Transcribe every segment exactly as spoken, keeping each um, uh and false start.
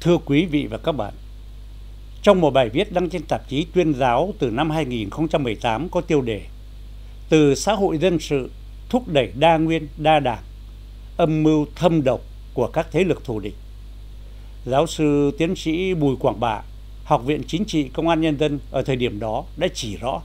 Thưa quý vị và các bạn, trong một bài viết đăng trên tạp chí Tuyên giáo từ năm hai nghìn không trăm mười tám có tiêu đề "Từ xã hội dân sự thúc đẩy đa nguyên đa đảng, âm mưu thâm độc của các thế lực thù địch", giáo sư tiến sĩ Bùi Quảng Bạ, Học viện Chính trị Công an Nhân dân ở thời điểm đó đã chỉ rõ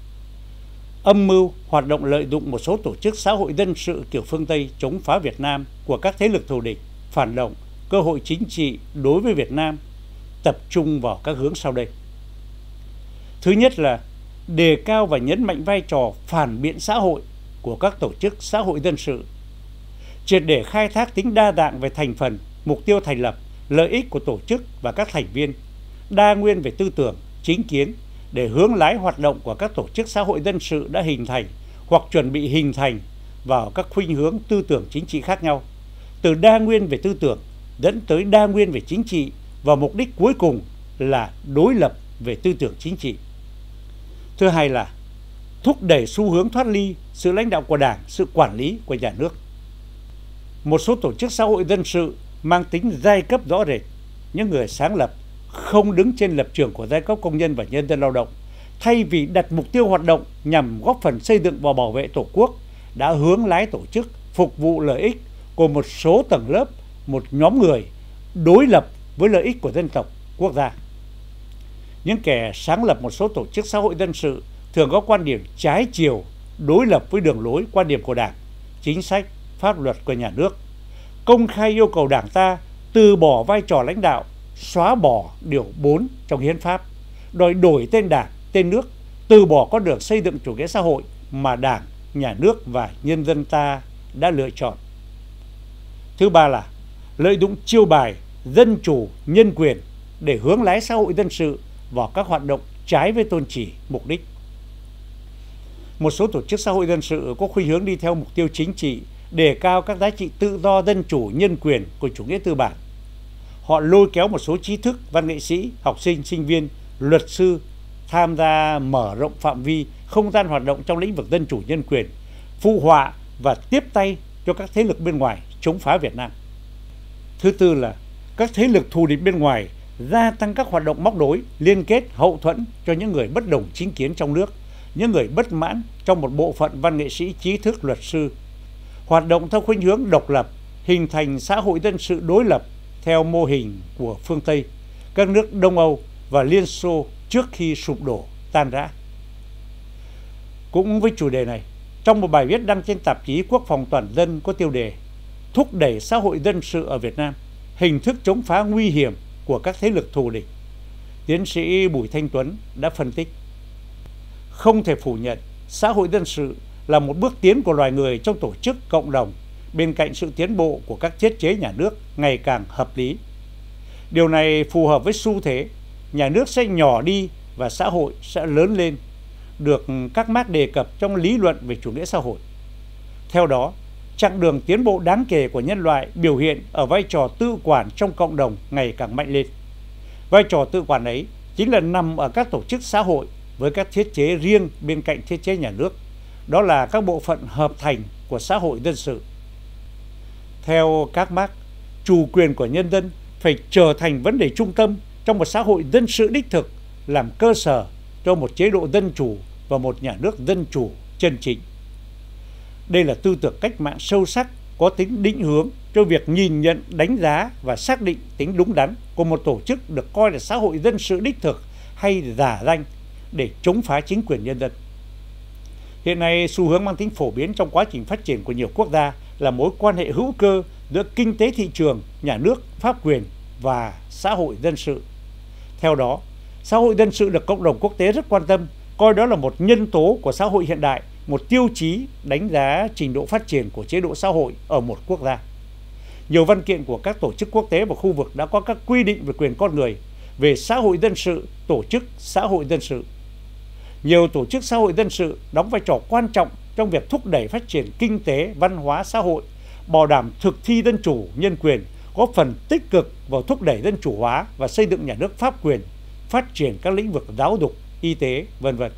âm mưu hoạt động lợi dụng một số tổ chức xã hội dân sự kiểu phương Tây chống phá Việt Nam của các thế lực thù địch, phản động, cơ hội chính trị đối với Việt Nam tập trung vào các hướng sau đây. Thứ nhất là đề cao và nhấn mạnh vai trò phản biện xã hội của các tổ chức xã hội dân sự, triệt để khai thác tính đa dạng về thành phần, mục tiêu thành lập, lợi ích của tổ chức và các thành viên, đa nguyên về tư tưởng, chính kiến, để hướng lái hoạt động của các tổ chức xã hội dân sự đã hình thành hoặc chuẩn bị hình thành vào các khuynh hướng tư tưởng chính trị khác nhau, từ đa nguyên về tư tưởng dẫn tới đa nguyên về chính trị, và mục đích cuối cùng là đối lập về tư tưởng chính trị. Thứ hai là thúc đẩy xu hướng thoát ly sự lãnh đạo của Đảng, sự quản lý của nhà nước. Một số tổ chức xã hội dân sự mang tính giai cấp rõ rệt, những người sáng lập không đứng trên lập trường của giai cấp công nhân và nhân dân lao động, thay vì đặt mục tiêu hoạt động nhằm góp phần xây dựng và bảo vệ Tổ quốc, đã hướng lái tổ chức phục vụ lợi ích của một số tầng lớp, một nhóm người đối lập với lợi ích của dân tộc, quốc gia. Những kẻ sáng lập một số tổ chức xã hội dân sự thường có quan điểm trái chiều, đối lập với đường lối, quan điểm của Đảng, chính sách, pháp luật của nhà nước, công khai yêu cầu Đảng ta từ bỏ vai trò lãnh đạo, xóa bỏ điều bốn trong Hiến pháp, đòi đổi tên Đảng, tên nước, từ bỏ con đường xây dựng chủ nghĩa xã hội mà Đảng, nhà nước và nhân dân ta đã lựa chọn. Thứ ba là lợi dụng chiêu bài dân chủ, nhân quyền để hướng lái xã hội dân sự vào các hoạt động trái với tôn chỉ, mục đích. Một số tổ chức xã hội dân sự có khuynh hướng đi theo mục tiêu chính trị, đề cao các giá trị tự do, dân chủ, nhân quyền của chủ nghĩa tư bản. Họ lôi kéo một số trí thức, văn nghệ sĩ, học sinh, sinh viên, luật sư tham gia mở rộng phạm vi, không gian hoạt động trong lĩnh vực dân chủ, nhân quyền, phụ họa và tiếp tay cho các thế lực bên ngoài chống phá Việt Nam. Thứ tư là các thế lực thù địch bên ngoài gia tăng các hoạt động móc nối, liên kết, hậu thuẫn cho những người bất đồng chính kiến trong nước, những người bất mãn trong một bộ phận văn nghệ sĩ, trí thức, luật sư, hoạt động theo khuynh hướng độc lập, hình thành xã hội dân sự đối lập theo mô hình của phương Tây, các nước Đông Âu và Liên Xô trước khi sụp đổ, tan rã. Cũng với chủ đề này, trong một bài viết đăng trên tạp chí Quốc phòng Toàn dân có tiêu đề "Thúc đẩy xã hội dân sự ở Việt Nam, hình thức chống phá nguy hiểm của các thế lực thù địch", tiến sĩ Bùi Thanh Tuấn đã phân tích: không thể phủ nhận xã hội dân sự là một bước tiến của loài người trong tổ chức cộng đồng, bên cạnh sự tiến bộ của các thiết chế nhà nước ngày càng hợp lý. Điều này phù hợp với xu thế nhà nước sẽ nhỏ đi và xã hội sẽ lớn lên, được các Mác đề cập trong lý luận về chủ nghĩa xã hội. Theo đó, chặng đường tiến bộ đáng kể của nhân loại biểu hiện ở vai trò tự quản trong cộng đồng ngày càng mạnh lên. Vai trò tự quản ấy chính là nằm ở các tổ chức xã hội với các thiết chế riêng bên cạnh thiết chế nhà nước, đó là các bộ phận hợp thành của xã hội dân sự. Theo các Mác, chủ quyền của nhân dân phải trở thành vấn đề trung tâm trong một xã hội dân sự đích thực, làm cơ sở cho một chế độ dân chủ và một nhà nước dân chủ chân chính. Đây là tư tưởng cách mạng sâu sắc, có tính định hướng cho việc nhìn nhận, đánh giá và xác định tính đúng đắn của một tổ chức được coi là xã hội dân sự đích thực hay giả danh để chống phá chính quyền nhân dân. Hiện nay, xu hướng mang tính phổ biến trong quá trình phát triển của nhiều quốc gia là mối quan hệ hữu cơ giữa kinh tế thị trường, nhà nước, pháp quyền và xã hội dân sự. Theo đó, xã hội dân sự được cộng đồng quốc tế rất quan tâm, coi đó là một nhân tố của xã hội hiện đại, một tiêu chí đánh giá trình độ phát triển của chế độ xã hội ở một quốc gia. Nhiều văn kiện của các tổ chức quốc tế và khu vực đã có các quy định về quyền con người, về xã hội dân sự, tổ chức xã hội dân sự. Nhiều tổ chức xã hội dân sự đóng vai trò quan trọng trong việc thúc đẩy phát triển kinh tế, văn hóa, xã hội, bảo đảm thực thi dân chủ, nhân quyền, góp phần tích cực vào thúc đẩy dân chủ hóa và xây dựng nhà nước pháp quyền, phát triển các lĩnh vực giáo dục, y tế, vân vân.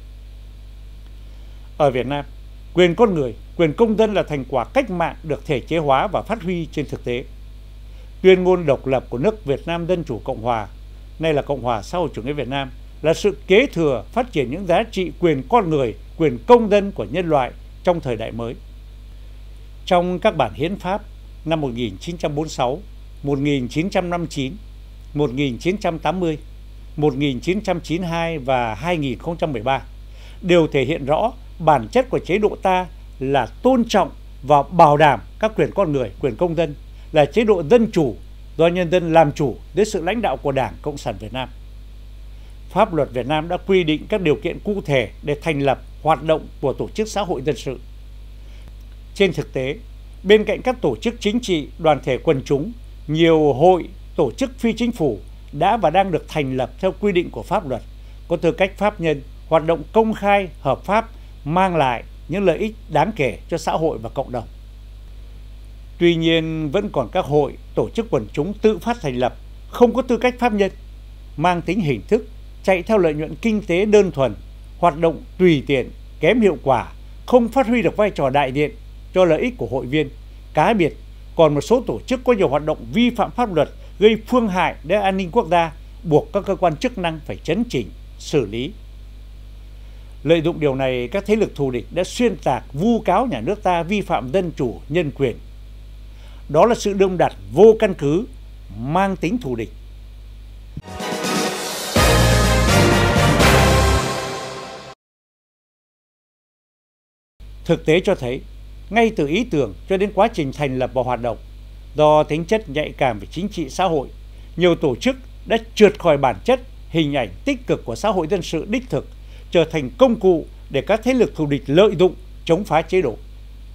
Ở Việt Nam, quyền con người, quyền công dân là thành quả cách mạng được thể chế hóa và phát huy trên thực tế. Tuyên ngôn độc lập của nước Việt Nam Dân Chủ Cộng Hòa, nay là Cộng hòa xã hội chủ nghĩa Việt Nam, là sự kế thừa phát triển những giá trị quyền con người, quyền công dân của nhân loại trong thời đại mới. Trong các bản hiến pháp năm một nghìn chín trăm bốn mươi sáu, một nghìn chín trăm năm mươi chín, một nghìn chín trăm tám mươi, một nghìn chín trăm chín mươi hai và hai nghìn không trăm mười ba đều thể hiện rõ bản chất của chế độ ta là tôn trọng và bảo đảm các quyền con người, quyền công dân, là chế độ dân chủ do nhân dân làm chủ dưới sự lãnh đạo của Đảng Cộng sản Việt Nam. Pháp luật Việt Nam đã quy định các điều kiện cụ thể để thành lập, hoạt động của tổ chức xã hội dân sự. Trên thực tế, bên cạnh các tổ chức chính trị, đoàn thể quần chúng, nhiều hội, tổ chức phi chính phủ đã và đang được thành lập theo quy định của pháp luật, có tư cách pháp nhân, hoạt động công khai, hợp pháp, mang lại những lợi ích đáng kể cho xã hội và cộng đồng. Tuy nhiên, vẫn còn các hội, tổ chức quần chúng tự phát thành lập, không có tư cách pháp nhân, mang tính hình thức, chạy theo lợi nhuận kinh tế đơn thuần, hoạt động tùy tiện, kém hiệu quả, không phát huy được vai trò đại diện cho lợi ích của hội viên. Cá biệt, còn một số tổ chức có nhiều hoạt động vi phạm pháp luật, gây phương hại đến an ninh quốc gia, buộc các cơ quan chức năng phải chấn chỉnh, xử lý. Lợi dụng điều này, các thế lực thù địch đã xuyên tạc, vu cáo nhà nước ta vi phạm dân chủ, nhân quyền. Đó là sự đương đặt vô căn cứ, mang tính thù địch. Thực tế cho thấy, ngay từ ý tưởng cho đến quá trình thành lập và hoạt động, do tính chất nhạy cảm về chính trị xã hội, nhiều tổ chức đã trượt khỏi bản chất, hình ảnh tích cực của xã hội dân sự đích thực, trở thành công cụ để các thế lực thù địch lợi dụng, chống phá chế độ.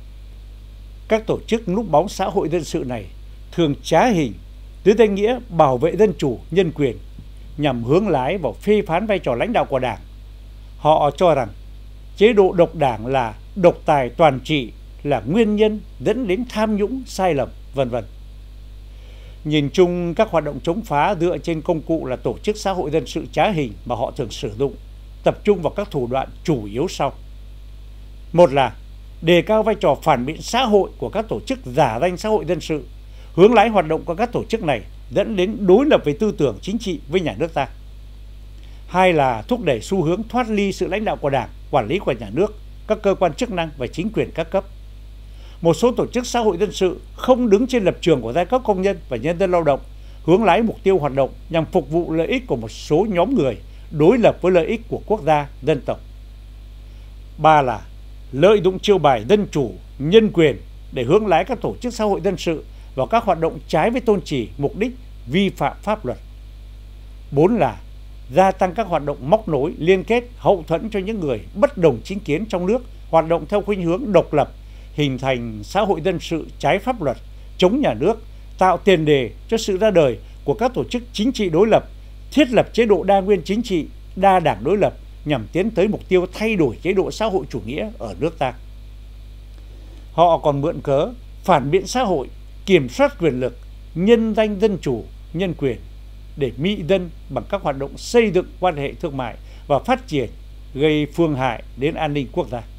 Các tổ chức núp bóng xã hội dân sự này thường trá hình dưới danh nghĩa bảo vệ dân chủ, nhân quyền, nhằm hướng lái vào phê phán vai trò lãnh đạo của Đảng. Họ cho rằng chế độ độc đảng là độc tài toàn trị, là nguyên nhân dẫn đến tham nhũng, sai lầm, vân vân. Nhìn chung, các hoạt động chống phá dựa trên công cụ là tổ chức xã hội dân sự trá hình mà họ thường sử dụng, tập trung vào các thủ đoạn chủ yếu sau. Một là đề cao vai trò phản biện xã hội của các tổ chức giả danh xã hội dân sự, hướng lái hoạt động của các tổ chức này dẫn đến đối lập về tư tưởng chính trị với nhà nước ta. Hai là thúc đẩy xu hướng thoát ly sự lãnh đạo của Đảng, quản lý của nhà nước, các cơ quan chức năng và chính quyền các cấp. Một số tổ chức xã hội dân sự không đứng trên lập trường của giai cấp công nhân và nhân dân lao động, hướng lái mục tiêu hoạt động nhằm phục vụ lợi ích của một số nhóm người, đối lập với lợi ích của quốc gia, dân tộc. Ba là lợi dụng chiêu bài dân chủ, nhân quyền để hướng lái các tổ chức xã hội dân sự vào các hoạt động trái với tôn chỉ, mục đích, vi phạm pháp luật. Bốn là gia tăng các hoạt động móc nối, liên kết, hậu thuẫn cho những người bất đồng chính kiến trong nước, hoạt động theo khuynh hướng độc lập, hình thành xã hội dân sự trái pháp luật, chống nhà nước, tạo tiền đề cho sự ra đời của các tổ chức chính trị đối lập, thiết lập chế độ đa nguyên chính trị, đa đảng đối lập nhằm tiến tới mục tiêu thay đổi chế độ xã hội chủ nghĩa ở nước ta. Họ còn mượn cớ phản biện xã hội, kiểm soát quyền lực, nhân danh dân chủ, nhân quyền để mị dân bằng các hoạt động xây dựng quan hệ thương mại và phát triển, gây phương hại đến an ninh quốc gia.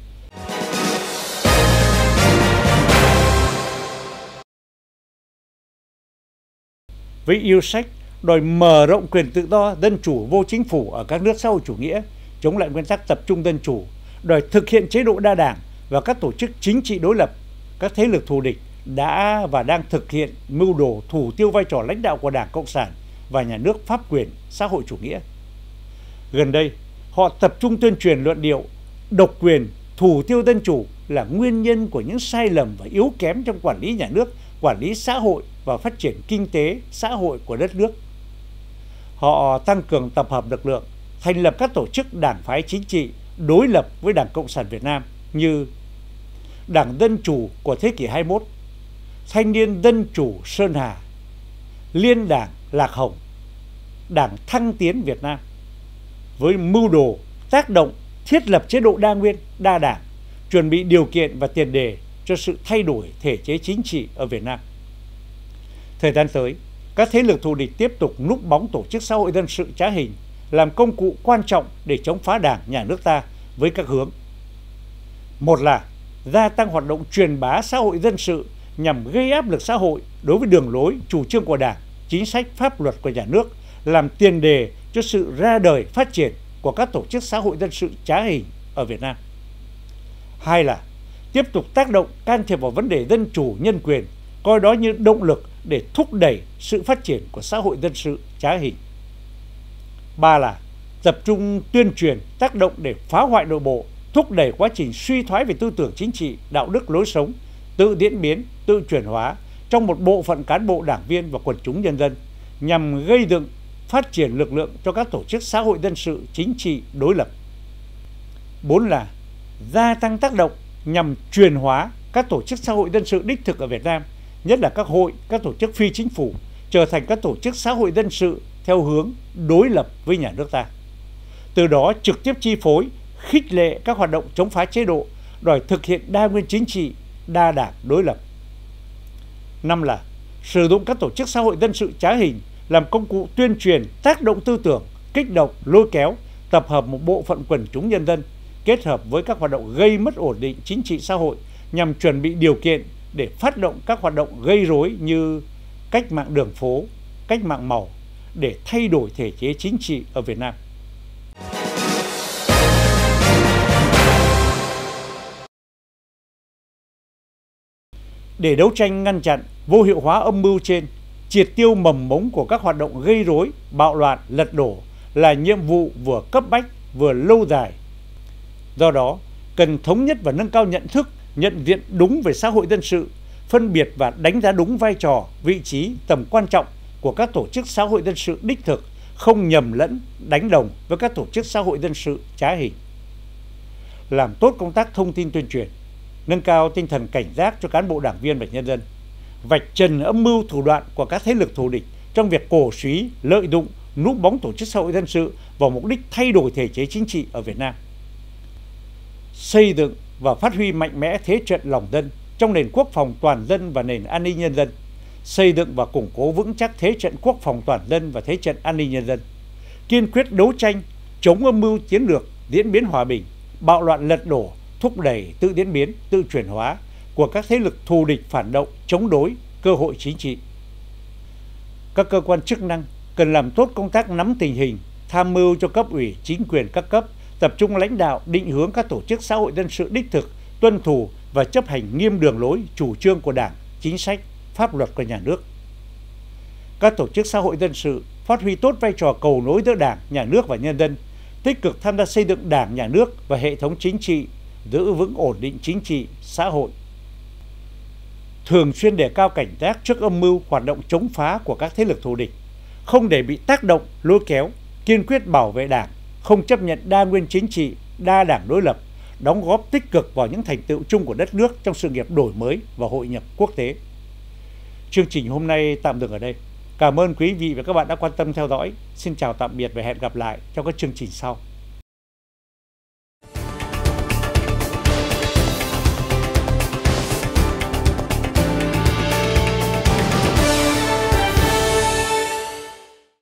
Với yêu sách đòi mở rộng quyền tự do, dân chủ, vô chính phủ ở các nước xã hội chủ nghĩa, chống lại nguyên tắc tập trung dân chủ, đòi thực hiện chế độ đa đảng và các tổ chức chính trị đối lập, các thế lực thù địch đã và đang thực hiện mưu đồ thủ tiêu vai trò lãnh đạo của Đảng Cộng sản và nhà nước pháp quyền xã hội chủ nghĩa. Gần đây, họ tập trung tuyên truyền luận điệu độc quyền, thủ tiêu dân chủ là nguyên nhân của những sai lầm và yếu kém trong quản lý nhà nước, quản lý xã hội và phát triển kinh tế, xã hội của đất nước. Họ tăng cường tập hợp lực lượng, thành lập các tổ chức đảng phái chính trị đối lập với Đảng Cộng sản Việt Nam như Đảng Dân Chủ của thế kỷ hai mươi mốt, Thanh niên Dân Chủ Sơn Hà, Liên Đảng Lạc Hồng, Đảng Thăng Tiến Việt Nam, với mưu đồ tác động thiết lập chế độ đa nguyên, đa đảng, chuẩn bị điều kiện và tiền đề cho sự thay đổi thể chế chính trị ở Việt Nam. Thời gian tới, các thế lực thù địch tiếp tục núp bóng tổ chức xã hội dân sự trá hình, làm công cụ quan trọng để chống phá Đảng, nhà nước ta với các hướng. Một là gia tăng hoạt động truyền bá xã hội dân sự nhằm gây áp lực xã hội đối với đường lối, chủ trương của Đảng, chính sách, pháp luật của nhà nước, làm tiền đề cho sự ra đời, phát triển của các tổ chức xã hội dân sự trá hình ở Việt Nam. Hai là tiếp tục tác động can thiệp vào vấn đề dân chủ, nhân quyền, coi đó như động lực để thúc đẩy sự phát triển của xã hội dân sự trá hình. Ba là tập trung tuyên truyền, tác động để phá hoại nội bộ, thúc đẩy quá trình suy thoái về tư tưởng chính trị, đạo đức lối sống, tự diễn biến, tự chuyển hóa trong một bộ phận cán bộ đảng viên và quần chúng nhân dân, nhằm gây dựng, phát triển lực lượng cho các tổ chức xã hội dân sự chính trị đối lập. Bốn là gia tăng tác động nhằm truyền hóa các tổ chức xã hội dân sự đích thực ở Việt Nam, nhất là các hội, các tổ chức phi chính phủ, trở thành các tổ chức xã hội dân sự theo hướng đối lập với nhà nước ta. Từ đó trực tiếp chi phối, khích lệ các hoạt động chống phá chế độ, đòi thực hiện đa nguyên chính trị, đa đảng đối lập. Năm là sử dụng các tổ chức xã hội dân sự trá hình làm công cụ tuyên truyền, tác động tư tưởng, kích động, lôi kéo, tập hợp một bộ phận quần chúng nhân dân, kết hợp với các hoạt động gây mất ổn định chính trị xã hội nhằm chuẩn bị điều kiện để phát động các hoạt động gây rối như cách mạng đường phố, cách mạng màu để thay đổi thể chế chính trị ở Việt Nam. Để đấu tranh ngăn chặn, vô hiệu hóa âm mưu trên, triệt tiêu mầm mống của các hoạt động gây rối, bạo loạn, lật đổ là nhiệm vụ vừa cấp bách vừa lâu dài. Do đó, cần thống nhất và nâng cao nhận thức, nhận diện đúng về xã hội dân sự, phân biệt và đánh giá đúng vai trò, vị trí, tầm quan trọng của các tổ chức xã hội dân sự đích thực, không nhầm lẫn, đánh đồng với các tổ chức xã hội dân sự trá hình. Làm tốt công tác thông tin tuyên truyền, nâng cao tinh thần cảnh giác cho cán bộ đảng viên và nhân dân, vạch trần âm mưu thủ đoạn của các thế lực thù địch trong việc cổ suý, lợi dụng, núp bóng tổ chức xã hội dân sự vào mục đích thay đổi thể chế chính trị ở Việt Nam. Xây dựng và phát huy mạnh mẽ thế trận lòng dân trong nền quốc phòng toàn dân và nền an ninh nhân dân, xây dựng và củng cố vững chắc thế trận quốc phòng toàn dân và thế trận an ninh nhân dân, kiên quyết đấu tranh chống âm mưu chiến lược diễn biến hòa bình, bạo loạn lật đổ, thúc đẩy tự diễn biến, tự chuyển hóa của các thế lực thù địch phản động, chống đối cơ hội chính trị. Các cơ quan chức năng cần làm tốt công tác nắm tình hình, tham mưu cho cấp ủy, chính quyền các cấp, tập trung lãnh đạo, định hướng các tổ chức xã hội dân sự đích thực, tuân thủ và chấp hành nghiêm đường lối, chủ trương của Đảng, chính sách, pháp luật của nhà nước. Các tổ chức xã hội dân sự phát huy tốt vai trò cầu nối giữa Đảng, nhà nước và nhân dân, tích cực tham gia xây dựng Đảng, nhà nước và hệ thống chính trị, giữ vững ổn định chính trị, xã hội. Thường xuyên đề cao cảnh giác trước âm mưu, hoạt động chống phá của các thế lực thù địch, không để bị tác động, lôi kéo, kiên quyết bảo vệ Đảng, không chấp nhận đa nguyên chính trị, đa đảng đối lập, đóng góp tích cực vào những thành tựu chung của đất nước trong sự nghiệp đổi mới và hội nhập quốc tế. Chương trình hôm nay tạm dừng ở đây. Cảm ơn quý vị và các bạn đã quan tâm theo dõi. Xin chào tạm biệt và hẹn gặp lại trong các chương trình sau.